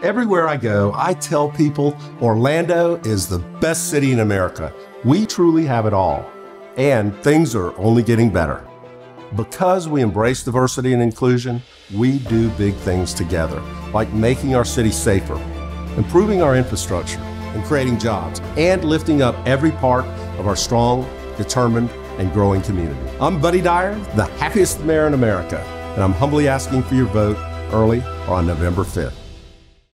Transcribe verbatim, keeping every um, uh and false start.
Everywhere I go, I tell people Orlando is the best city in America. We truly have it all, and things are only getting better. Because we embrace diversity and inclusion, we do big things together, like making our city safer, improving our infrastructure, and creating jobs, and lifting up every part of our strong, determined, and growing community. I'm Buddy Dyer, the happiest mayor in America, and I'm humbly asking for your vote early or on November fifth.